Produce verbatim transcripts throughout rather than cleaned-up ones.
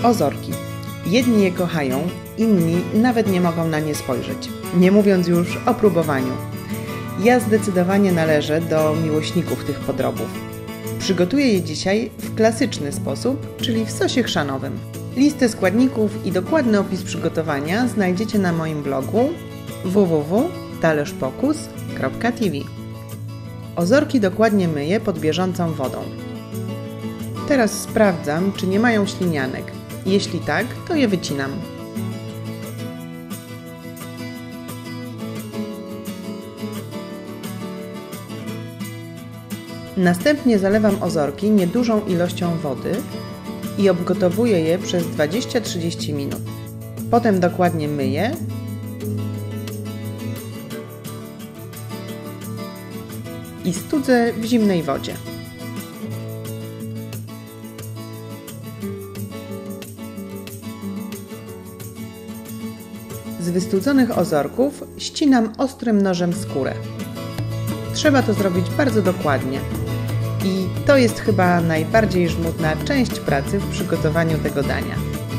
Ozorki. Jedni je kochają, inni nawet nie mogą na nie spojrzeć, nie mówiąc już o próbowaniu. Ja zdecydowanie należę do miłośników tych podrobów. Przygotuję je dzisiaj w klasyczny sposób, czyli w sosie chrzanowym. Listę składników i dokładny opis przygotowania znajdziecie na moim blogu w w w kropka talerz-pokus kropka t v. Ozorki dokładnie myję pod bieżącą wodą. Teraz sprawdzam, czy nie mają ślinianek. Jeśli tak, to je wycinam. Następnie zalewam ozorki niedużą ilością wody i obgotowuję je przez dwadzieścia do trzydziestu minut. Potem dokładnie myję i studzę w zimnej wodzie. Z wystudzonych ozorków ścinam ostrym nożem skórę. Trzeba to zrobić bardzo dokładnie i to jest chyba najbardziej żmudna część pracy w przygotowaniu tego dania.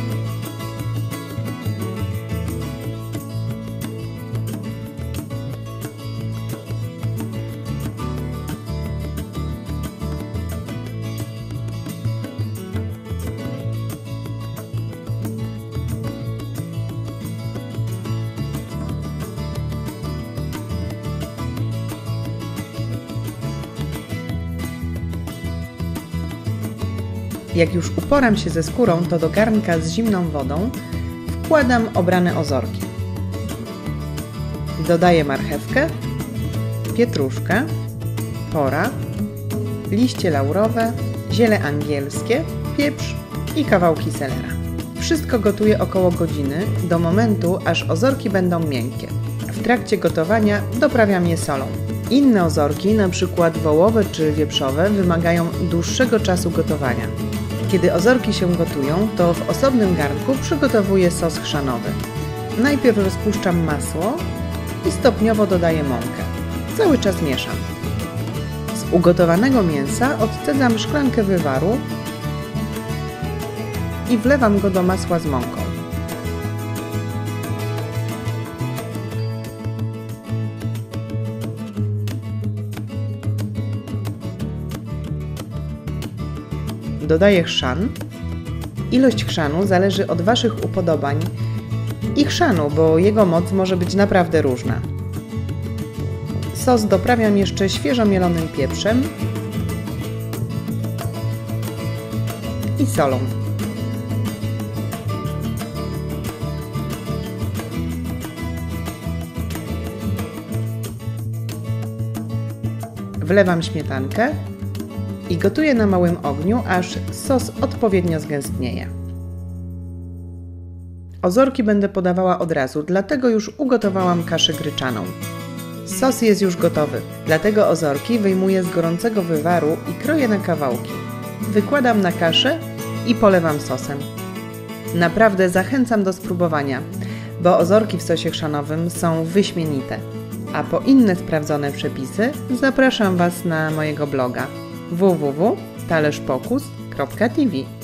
Jak już uporam się ze skórą, to do garnka z zimną wodą wkładam obrane ozorki. Dodaję marchewkę, pietruszkę, pora, liście laurowe, ziele angielskie, pieprz i kawałki selera. Wszystko gotuję około godziny, do momentu, aż ozorki będą miękkie. W trakcie gotowania doprawiam je solą. Inne ozorki, np. wołowe czy wieprzowe, wymagają dłuższego czasu gotowania. Kiedy ozorki się gotują, to w osobnym garnku przygotowuję sos chrzanowy. Najpierw rozpuszczam masło i stopniowo dodaję mąkę. Cały czas mieszam. Z ugotowanego mięsa odcedzam szklankę wywaru i wlewam go do masła z mąką. Dodaję chrzan. Ilość chrzanu zależy od Waszych upodobań i chrzanu, bo jego moc może być naprawdę różna. Sos doprawiam jeszcze świeżo mielonym pieprzem i solą. Wlewam śmietankę i gotuję na małym ogniu, aż sos odpowiednio zgęstnieje. Ozorki będę podawała od razu, dlatego już ugotowałam kaszę gryczaną. Sos jest już gotowy, dlatego ozorki wyjmuję z gorącego wywaru i kroję na kawałki. Wykładam na kaszę i polewam sosem. Naprawdę zachęcam do spróbowania, bo ozorki w sosie chrzanowym są wyśmienite. A po inne sprawdzone przepisy zapraszam Was na mojego bloga w w w kropka talerz pokus kropka t v.